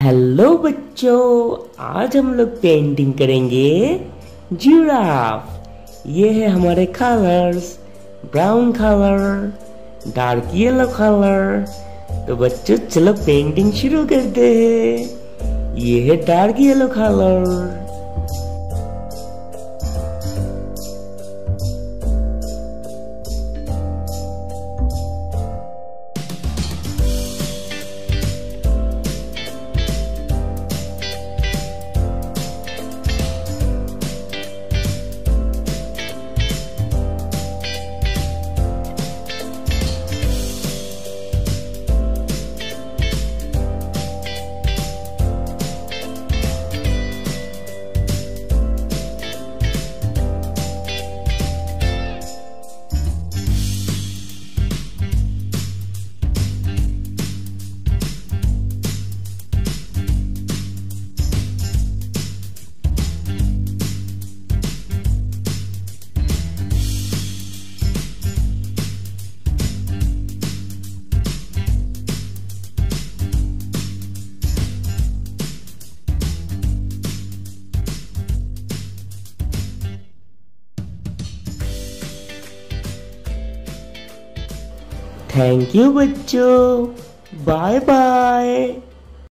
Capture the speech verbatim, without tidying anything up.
Hello बच्चों, आज हम लोग पेंटिंग करेंगे जिराफ। ये है हमारे colours, brown colour, dark yellow colour. तो बच्चों चलो पेंटिंग शुरू करते हैं। ये है dark yellow colour. Thank you बच्चों, बाय बाय।